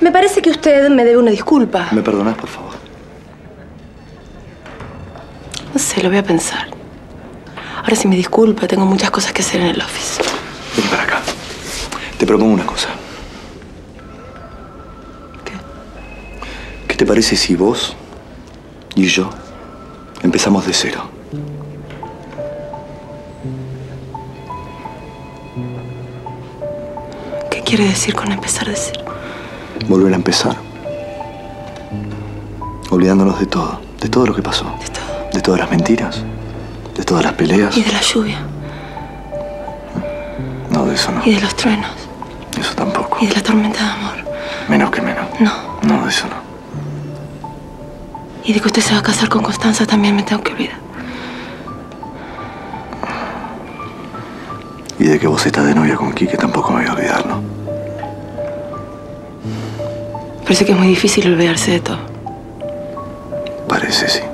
Me parece que usted me debe una disculpa. ¿Me perdonás, por favor? No sé, lo voy a pensar. Ahora, si me disculpa, tengo muchas cosas que hacer en el office. Vení para acá. Te propongo una cosa. ¿Qué? ¿Qué te parece si vos y yo empezamos de cero? ¿Qué quiere decir con empezar de cero? Volver a empezar. Olvidándonos de todo lo que pasó. De todo. De todas las mentiras, de todas las peleas. Y de la lluvia. No, de eso no. Y de los truenos. Eso tampoco. Y de la tormenta de amor. Menos que menos. No. No, de eso no. Y de que usted se va a casar con Constanza también me tengo que olvidar. Y de que vos estás de novia con Quique tampoco me voy a olvidar, ¿no? Parece que es muy difícil olvidarse de todo. Parece, sí.